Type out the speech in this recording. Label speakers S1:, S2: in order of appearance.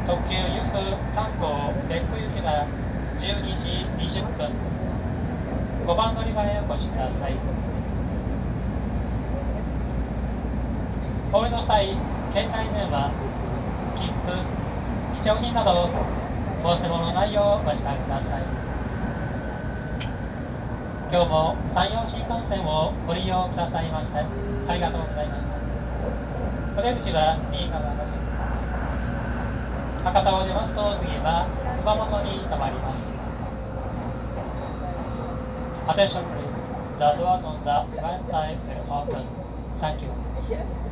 S1: 特急ゆふ3号別府行きは12時20分。5番乗り場へお越しください。お降りの際、携帯電話、切符、貴重品などお忘れ物のないようご支度ください。今日も山陽新幹線をご利用くださいましてありがとうございました。お出口は右側です。博多を出ますと次は熊本に停まります。Attention please. The doors on the right side will open. Thank you.